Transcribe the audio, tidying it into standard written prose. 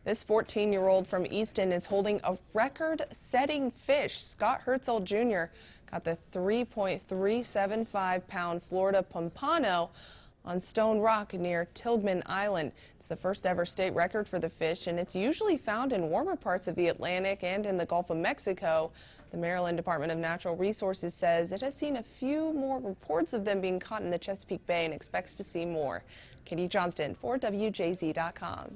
This 14-year-old from Easton is holding a record-setting fish. Scott Herzl Jr. got the 3.375-pound Florida pompano on Stone Rock near Tilghman Island. It's the first ever state record for the fish, and it's usually found in warmer parts of the Atlantic and in the Gulf of Mexico. The Maryland Department of Natural Resources says it has seen a few more reports of them being caught in the Chesapeake Bay and expects to see more. Katie Johnston for WJZ.com.